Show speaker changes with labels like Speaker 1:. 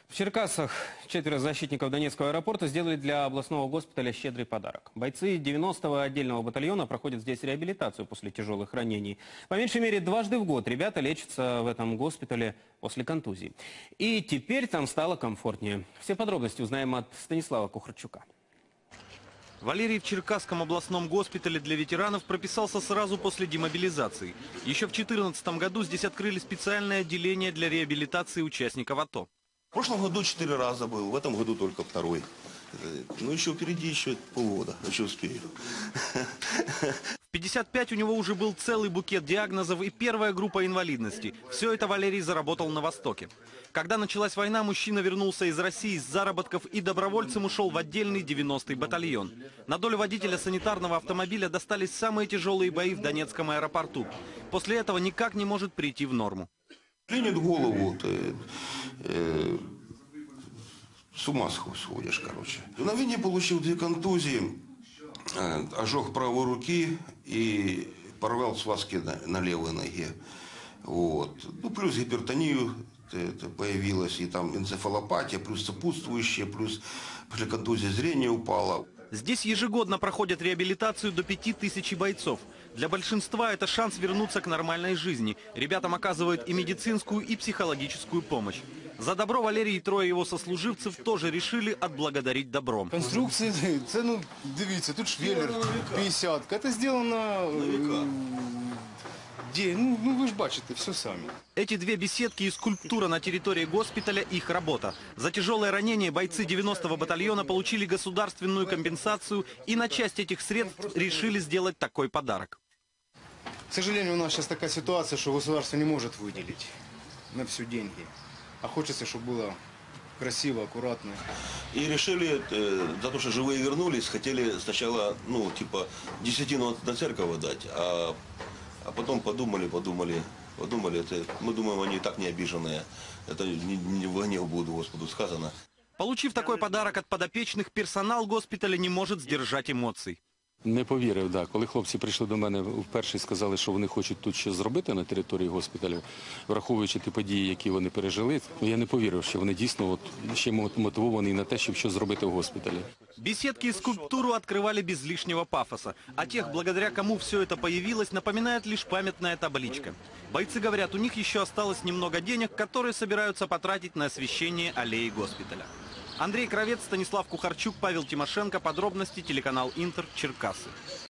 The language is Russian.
Speaker 1: В Черкасах 4 защитников Донецкого аэропорта сделали для областного госпиталя щедрый подарок. Бойцы 90-го отдельного батальона проходят здесь реабилитацию после тяжелых ранений. По меньшей мере дважды в год ребята лечатся в этом госпитале после контузий. И теперь там стало комфортнее. Все подробности узнаем от Станислава Кухарчука.
Speaker 2: Валерий в Черкасском областном госпитале для ветеранов прописался сразу после демобилизации. Еще в 2014 году здесь открыли специальное отделение для реабилитации участников АТО.
Speaker 3: В прошлом году 4 раза был, в этом году только второй. Ну, еще впереди еще полгода, еще успею.
Speaker 2: В 55 у него уже был целый букет диагнозов и первая группа инвалидности. Все это Валерий заработал на Востоке. Когда началась война, мужчина вернулся из России с заработков и добровольцем ушел в отдельный 90-й батальон. На долю водителя санитарного автомобиля достались самые тяжелые бои в Донецком аэропорту. После этого никак не может прийти в норму.
Speaker 3: Клинит голову, с ума сходишь, короче. На войне получил 2 контузии, ожог правой руки и порвал связки на левой ноге. Вот. Ну, плюс гипертонию появилась, и там энцефалопатия, плюс сопутствующие, плюс после контузии зрение упало.
Speaker 2: Здесь ежегодно проходят реабилитацию до 5000 бойцов. Для большинства это шанс вернуться к нормальной жизни. Ребятам оказывают и медицинскую, и психологическую помощь. За добро Валерий и 3 его сослуживцев тоже решили отблагодарить добром.
Speaker 4: Конструкції, це, ну, дивіться, тут швеллер 50-ка. Це зроблено, ну ви ж бачите, все самі.
Speaker 2: Эти 2 беседки и скульптура на территории госпиталя – их работа. За тяжелое ранение бойцы 90-го батальона получили государственную компенсацию и на часть этих средств решили сделать такой подарок.
Speaker 4: К сожалению, у нас сейчас такая ситуация, что государство не может выделить на все деньги. А хочется, чтобы было красиво, аккуратно.
Speaker 3: И решили, за то, что живые вернулись, хотели сначала, ну, типа, десятину на церковь отдать, а потом подумали, это, мы думаем, они и так не обиженные. Это не в гнев будет Господу сказано.
Speaker 2: Получив такой подарок от подопечных, персонал госпиталя не может сдержать эмоций.
Speaker 5: Не повірив, да. Коли хлопці прийшли до мене вперше і сказали, що вони хочуть тут щось зробити на території госпіталю, враховуючи ті події, які вони пережили, я не повірив, що вони дійсно ще мотивовані на те, щоб щось зробити в госпіталі.
Speaker 2: Беседки и скульптуру открывали без лишнего пафоса. А тех, благодаря кому все это появилось, напоминает лишь памятная табличка. Бойцы говорят, у них еще осталось немного денег, которые собираются потратить на освещение аллеи госпиталя. Андрей Кравец, Станислав Кухарчук, Павел Тимошенко. Подробности телеканал Интер, Черкассы.